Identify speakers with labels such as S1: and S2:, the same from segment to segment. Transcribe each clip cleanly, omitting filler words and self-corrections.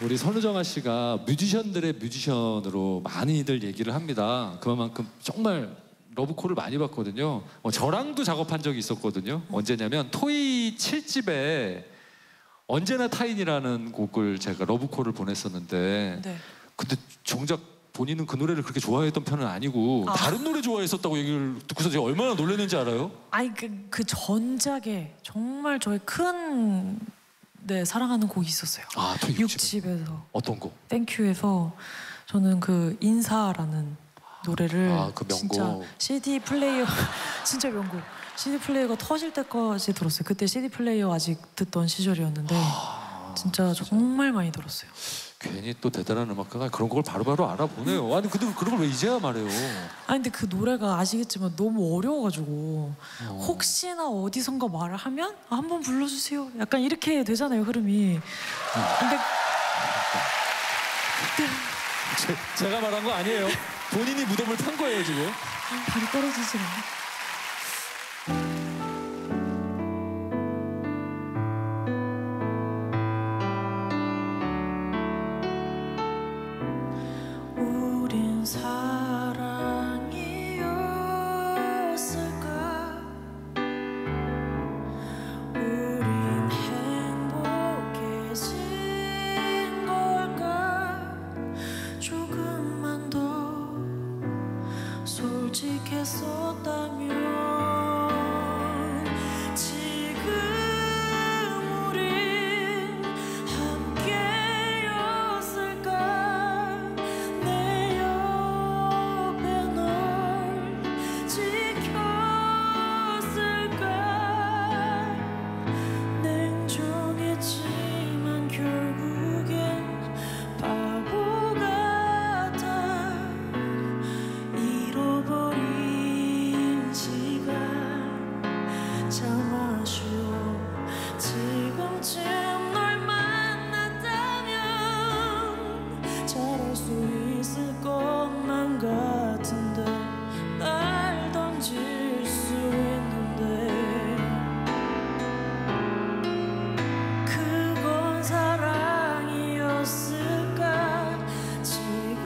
S1: 우리 선우정아 씨가 뮤지션들의 뮤지션으로 많이들 얘기를 합니다. 그만큼 정말 러브콜을 많이 받거든요. 저랑도 작업한 적이 있었거든요. 언제냐면 토이 7집에 언제나 타인이라는 곡을 제가 러브콜을 보냈었는데
S2: 네.
S1: 근데 정작 본인은 그 노래를 그렇게 좋아했던 편은 아니고 다른 노래 좋아했었다고 얘기를 듣고서 제가 얼마나 놀랐는지 알아요?
S2: 아니 그 전작에 정말 저의 큰 사랑하는 곡이 있었어요.
S1: 아, 토이
S2: 6집에서
S1: 어떤 곡?
S2: 땡큐에서 저는 그 인사라는 노래를
S1: 그 명곡.
S2: 진짜 CD 플레이어 진짜 명곡. CD 플레이어가 터질 때까지 들었어요. 그때 CD 플레이어 아직 듣던 시절이었는데 진짜 정말 많이 들었어요.
S1: 괜히 또 대단한 음악가가 그런 걸 바로바로 알아보네요. 아니 근데 그런 걸 왜 이제야 말해요?
S2: 아니 근데 그 노래가 아시겠지만 너무 어려워가지고 혹시나 어디선가 말을 하면 한번 불러주세요. 약간 이렇게 되잖아요, 흐름이. 근데
S1: 제가 말한 거 아니에요. 본인이 무덤을 판 거예요 지금.
S2: 발이 떨어지질 않아. 우린 사랑이었을까? 우린 행복해진 걸까? 조금만 더 솔직했었다면 지금 우린 함께였을까? 내 옆에 널 지켰을까? 냉정했지만 결국엔 바보 같아. 잃어버린 시간 참 아쉬워. 지금쯤 널 만났다면 잘할 수 있을 것만 같은데 날 던질 수 있는데 그건 사랑이었을까? 지금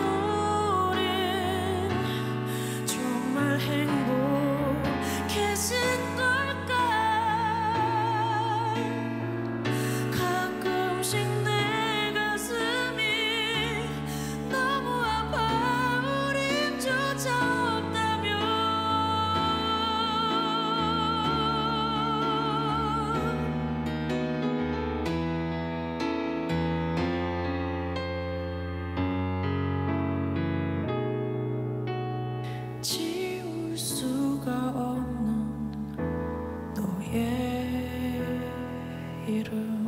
S2: 우린 정말 행복해진 걸까? 가끔씩 내 가슴이 너무 아파. 우림조차 없다면 지울 수가 없는 너의 이름.